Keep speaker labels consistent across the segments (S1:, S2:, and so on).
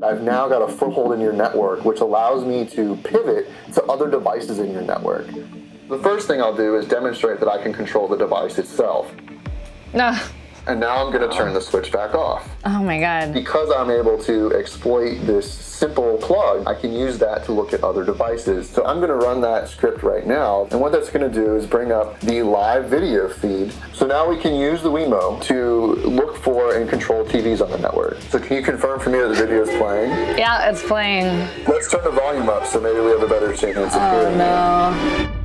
S1: I've now got a foothold in your network, which allows me to pivot to other devices in your network. The first thing I'll do is demonstrate that I can control the device itself. And now I'm going to turn the switch back off.
S2: Oh my God.
S1: Because I'm able to exploit this simple plug, I can use that to look at other devices. So I'm going to run that script right now. And what that's going to do is bring up the live video feed. So now we can use the Wemo to look for and control TVs on the network. So can you confirm for me that the video is playing?
S2: Yeah, it's playing.
S1: Let's turn the volume up so maybe we have a better chance of hearing it.
S2: Oh no.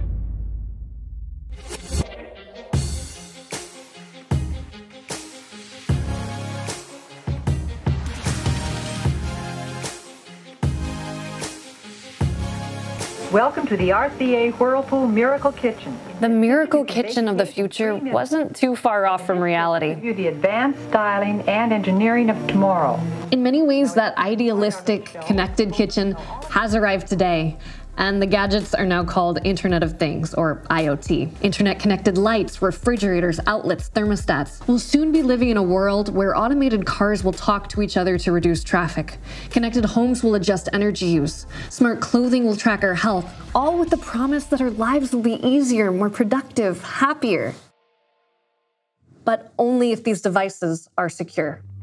S3: Welcome to the RCA Whirlpool Miracle Kitchen.
S2: The miracle kitchen of the future wasn't too far off from reality.
S3: Give you the advanced styling and engineering of tomorrow.
S2: In many ways, that idealistic, connected kitchen has arrived today. And the gadgets are now called Internet of Things, or IoT. Internet-connected lights, refrigerators, outlets, thermostats. We'll soon be living in a world where automated cars will talk to each other to reduce traffic. Connected homes will adjust energy use. Smart clothing will track our health, all with the promise that our lives will be easier, more productive, happier. But only if these devices are secure.